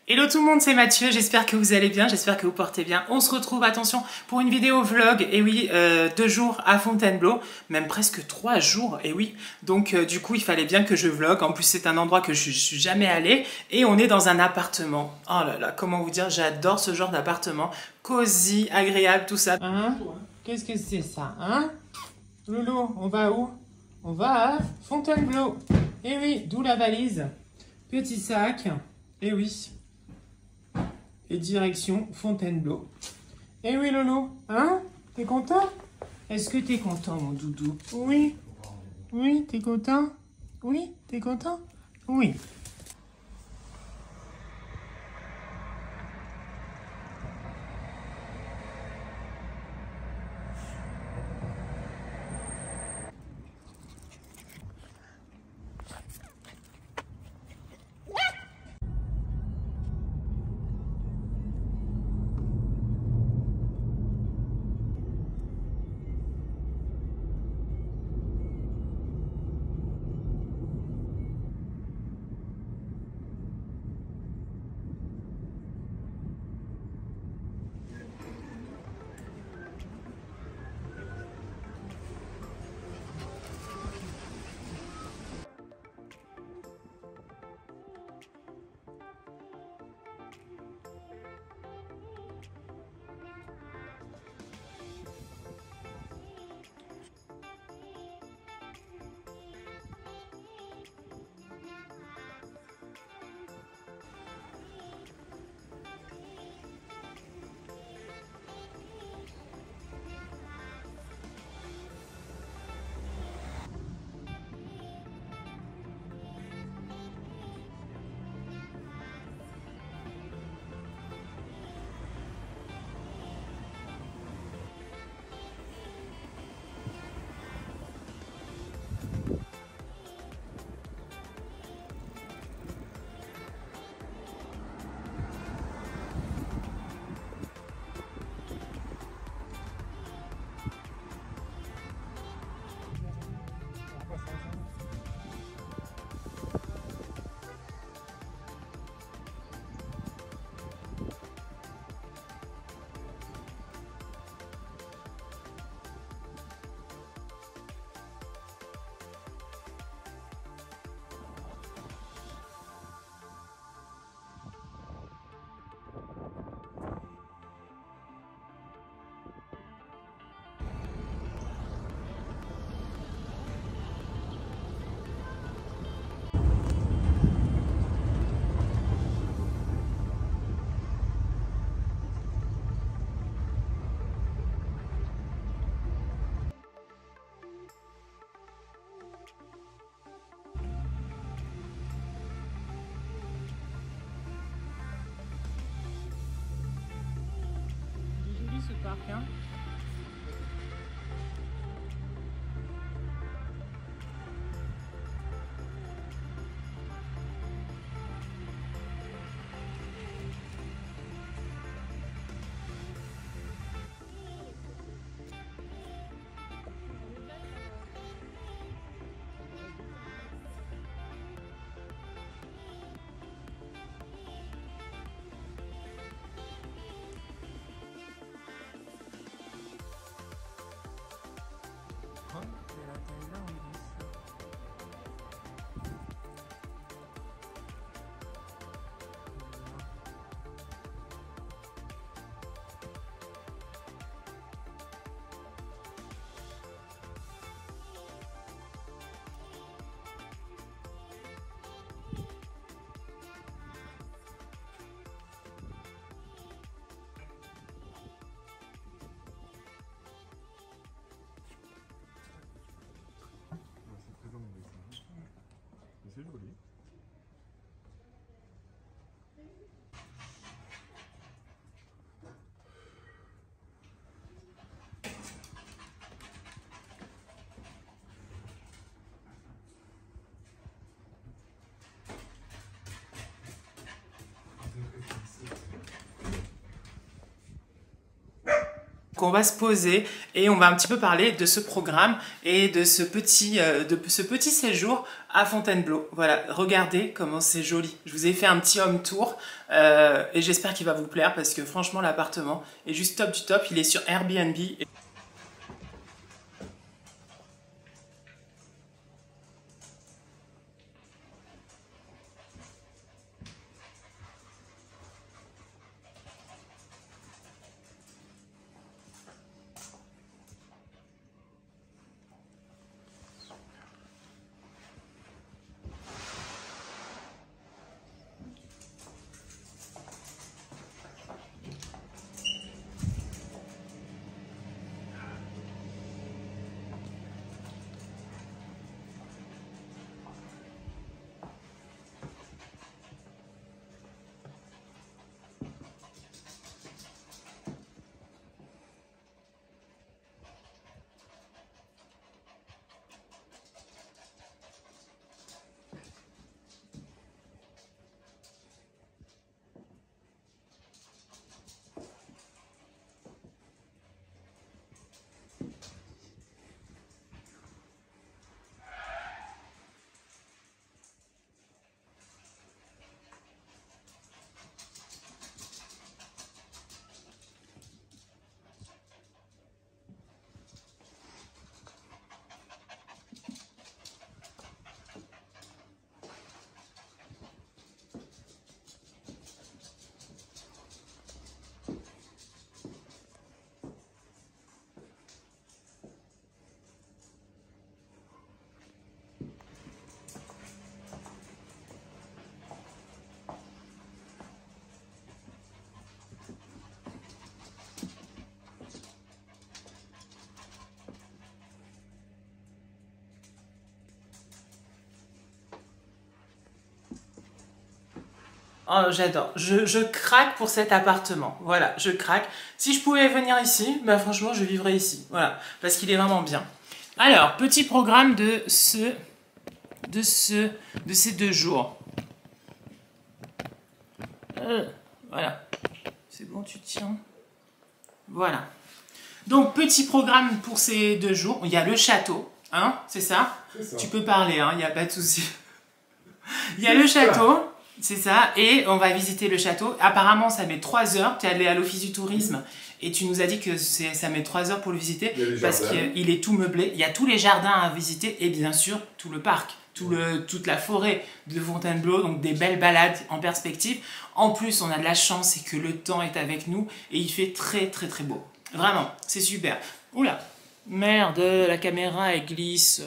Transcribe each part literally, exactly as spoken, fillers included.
Hello tout le monde, c'est Mathieu, j'espère que vous allez bien, j'espère que vous portez bien. On se retrouve, attention, pour une vidéo vlog, et oui, euh, deux jours à Fontainebleau, même presque trois jours, et oui. Donc euh, du coup, il fallait bien que je vlog, en plus c'est un endroit que je, je suis jamais allée, et on est dans un appartement. Oh là là, comment vous dire, j'adore ce genre d'appartement, cosy, agréable, tout ça. Hein? Qu'est-ce que c'est ça, hein? Loulou, on va où? On va à Fontainebleau. Et oui, d'où la valise. Petit sac, et oui. Et direction Fontainebleau. Eh oui Lolo, hein? T'es content? Est-ce que t'es content mon doudou? Oui. Oui, t'es content? Oui, t'es content? Oui. Ce parc, hein. On va se poser et on va un petit peu parler de ce programme et de ce petit, euh, de ce petit séjour à Fontainebleau. Voilà, regardez comment c'est joli. Je vous ai fait un petit home tour euh, et j'espère qu'il va vous plaire parce que franchement l'appartement est juste top du top. Il est sur Airbnb. Oh, j'adore. Je, je craque pour cet appartement. Voilà, je craque. Si je pouvais venir ici, bah franchement, je vivrais ici. Voilà, parce qu'il est vraiment bien. Alors, petit programme de ce, de ce, de ces deux jours. Euh, voilà. C'est bon, tu tiens. Voilà. Donc, petit programme pour ces deux jours. Il y a le château, hein, c'est ça? C'est ça. Tu peux parler, hein, il n'y a pas de souci. Il y a le château. C'est ça, et on va visiter le château. Apparemment, ça met trois heures. Tu es allé à l'office du tourisme et tu nous as dit que ça met trois heures pour le visiter parce qu'il est tout meublé. Il y a tous les jardins à visiter et bien sûr tout le parc, tout le, toute la forêt de Fontainebleau, donc des belles balades en perspective. En plus, on a de la chance, c'est que le temps est avec nous et il fait très très très beau. Vraiment, c'est super. Oula, merde, la caméra elle glisse.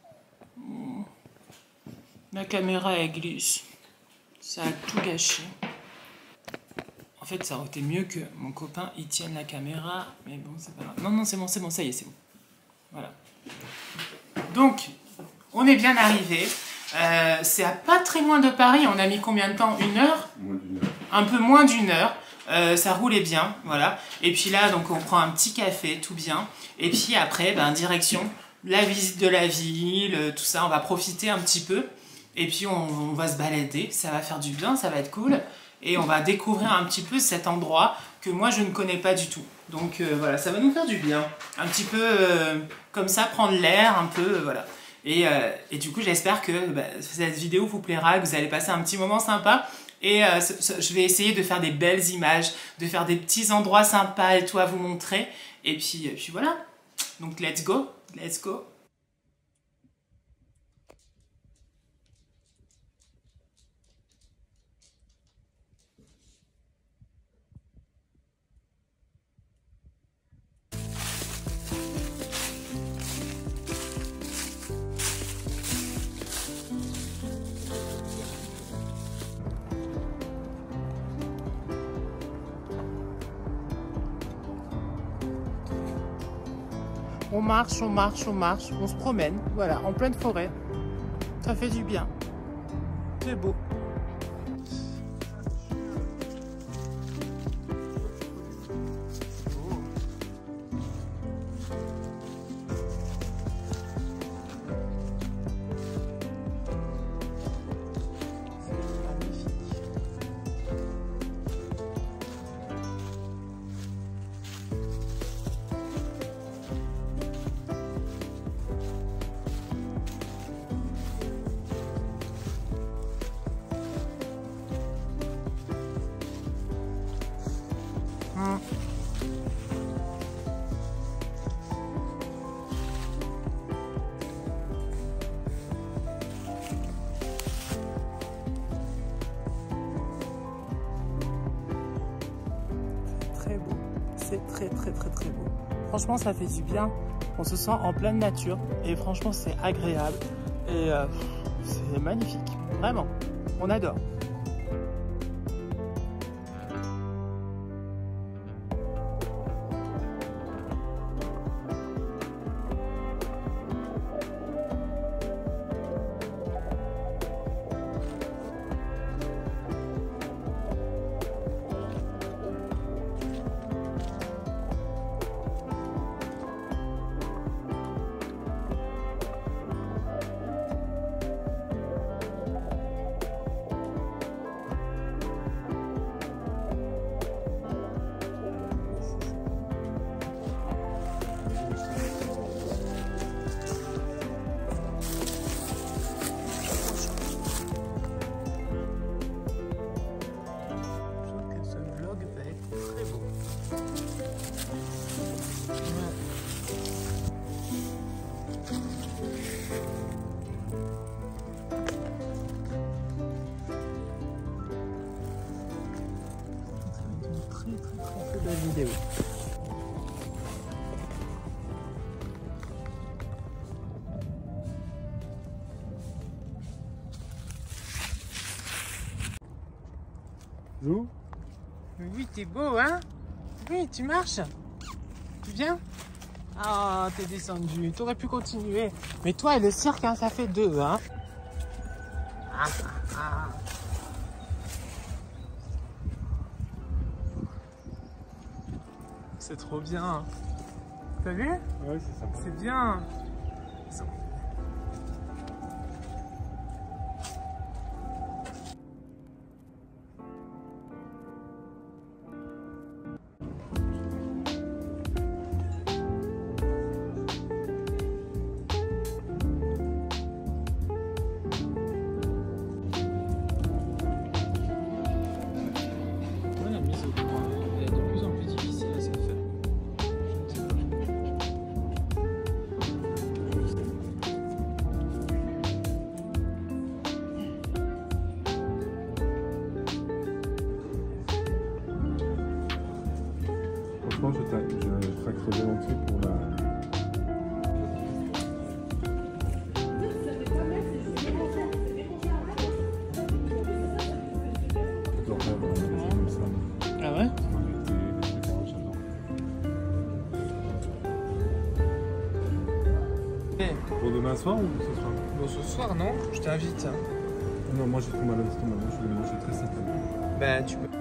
La caméra elle glisse. Ça a tout gâché. En fait, ça aurait été mieux que mon copain il tienne la caméra, mais bon, c'est pas grave. Non, non, c'est bon, c'est bon, ça y est, c'est bon. Voilà. Donc, on est bien arrivé. Euh, c'est à pas très loin de Paris. On a mis combien de temps? Une heure? Moins d'une heure. Un peu moins d'une heure. Euh, ça roulait bien, voilà. Et puis là, donc, on prend un petit café, tout bien. Et puis après, ben, direction la visite de la ville, tout ça. On va profiter un petit peu. Et puis on, on va se balader, ça va faire du bien, ça va être cool. Et on va découvrir un petit peu cet endroit que moi je ne connais pas du tout. Donc euh, voilà, ça va nous faire du bien. Un petit peu euh, comme ça, prendre l'air, un peu, euh, voilà. Et, euh, et du coup j'espère que bah, cette vidéo vous plaira, que vous allez passer un petit moment sympa. Et euh, je vais essayer de faire des belles images, de faire des petits endroits sympas et tout à vous montrer. Et puis, et puis voilà. Donc let's go, let's go. On marche, on marche, on marche, on se promène, voilà, en pleine forêt. Ça fait du bien. C'est beau. Hum. Très beau, c'est très très très très beau. Franchement ça fait du bien, on se sent en pleine nature et franchement c'est agréable et euh, c'est magnifique, vraiment, on adore. Belle vidéo. Zou? Oui, t'es beau, hein? Oui, tu marches? Tu viens? Ah, t'es descendu. T'aurais pu continuer. Mais toi et le cirque, hein, ça fait deux, hein? Ah, ah, ah. C'est trop bien. T'as vu? Ouais, c'est sympa. C'est bien. La mise au point est de plus en plus difficile à se faire. Franchement, je, je, je craquerais volontiers pour la... Ah ouais? Pour demain soir ou ce soir? Bon, ce soir, non? Je t'invite. Non, moi j'ai trop mal au stomac, je vais manger très certainement. Bah, tu peux.